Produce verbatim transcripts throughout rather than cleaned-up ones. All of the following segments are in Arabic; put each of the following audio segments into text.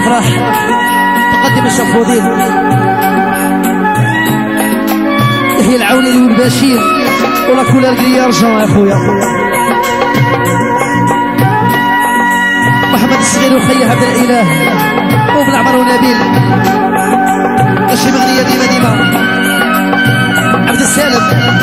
الافراح تقدم الشفودين يحيى العوني والبشير ولا كل القيا رجعوا يا خويا محمد الصغير وخيه عبد الاله وابن عمر ونبيل ماشي مغنيه ديما ديما عبد السالم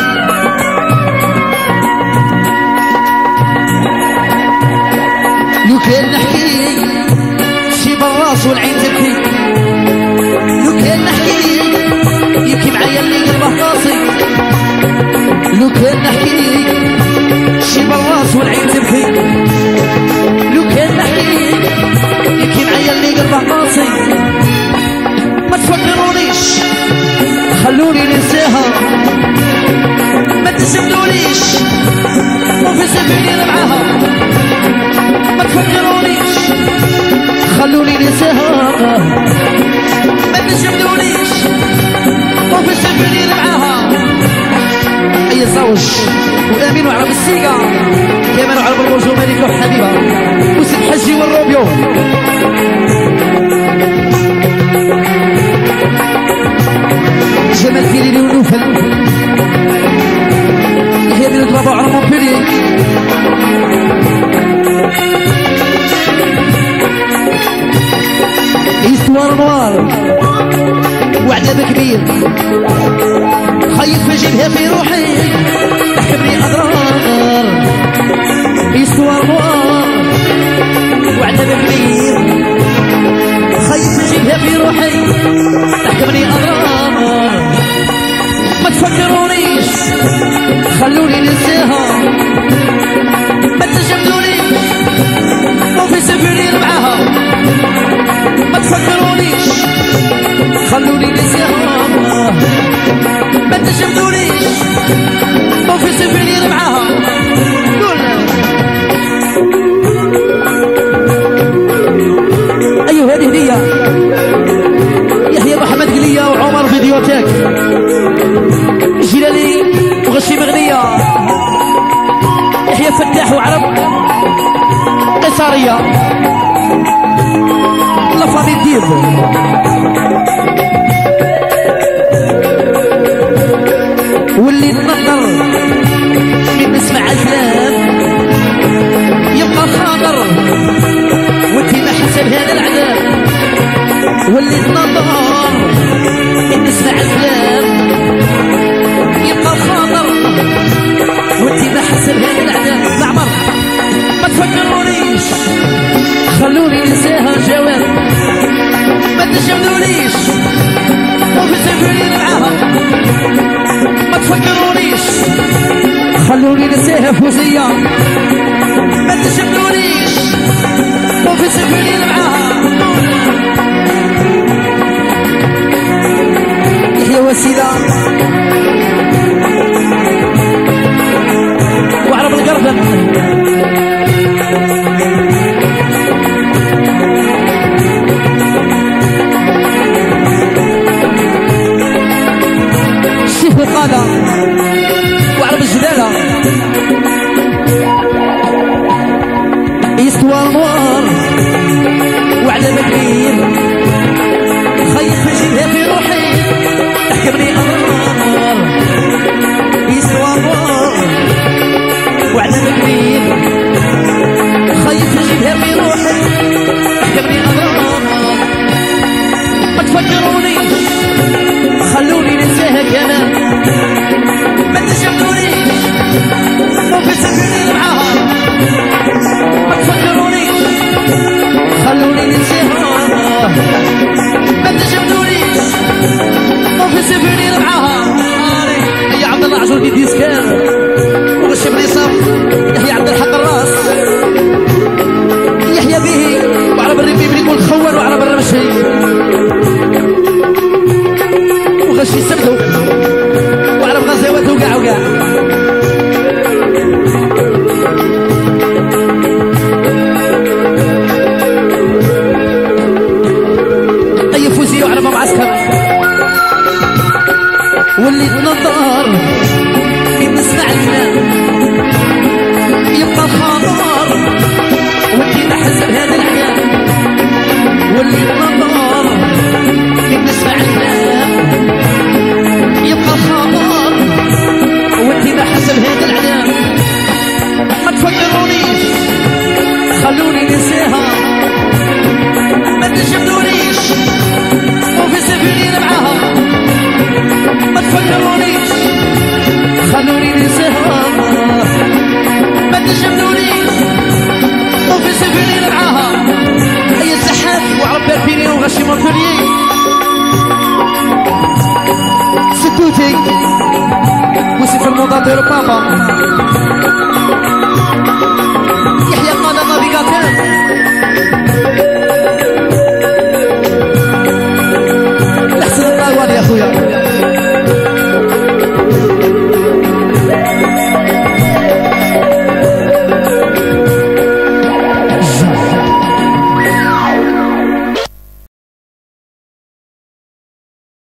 لو كان نحكي شي بالراس والعين تبكي لو كان نحكي يبكي معايا اللي قلبه قاسي لو كان نحكي شي بالراس والعين تبكي لو كان نحكي يبكي معايا اللي قلبه قاسي ما تفكرونيش خلوني ننساها ما تسبنونيش وفي سبيلي معاها ما تفكرونيش خلوني ننساها ما تسبنونيش وفي سبيلي معاها اي زوج وامين وعرب السيقه كمان وعرب البرج ومالك له حبيبه وسيد حجي والروبيو جمال فيليني ونوفل هي من الضربة على مونبلييه إستوار نوار وعذاب كبير خيط بجيبها في روحي تحكمني أضرار إستوار نوار وعذاب كبير خيط بجيبها في روحي تحكمني أضرار ما تفكرونيش خلوني ننساها ما تجملونيش وفي سبيلي معاها ما تفكرونيش خلوني ننساها ما تجملونيش وفي سبيلي معاها ايوه هذه هدية يحيى محمد قلية وعمر فيديوتاك جلالي وغشي مغنية يحيى فتاح وعرب قصارية لفامي ديب واللي تنظر من نسمع الكلام يبقى خاطر وانتي ما حسب هذا العذاب واللي تنظر من نسمع الكلام يبقى خاطر وانتي ما حسب هذا العذاب معمر ما تفكرونيش خلوني ننساها جواب ما تجملونيش وفي سبيلي معاها ما تفكرونيش خلوني ننساها فوزية ما تجملونيش وفي سبيلي معاها هي وسيلة وعرب القردن الشيخ القادة وعرب الجلالة إستوار نوار وعلى كبير خيط بجيبها في روحي تحكمني أضرار إستوار نوار وعلى كبير خيط بجيبها في روحي تحكمني أضرار ما تفكرونيش خلوني ننساها كمان ما تجملونيش وفي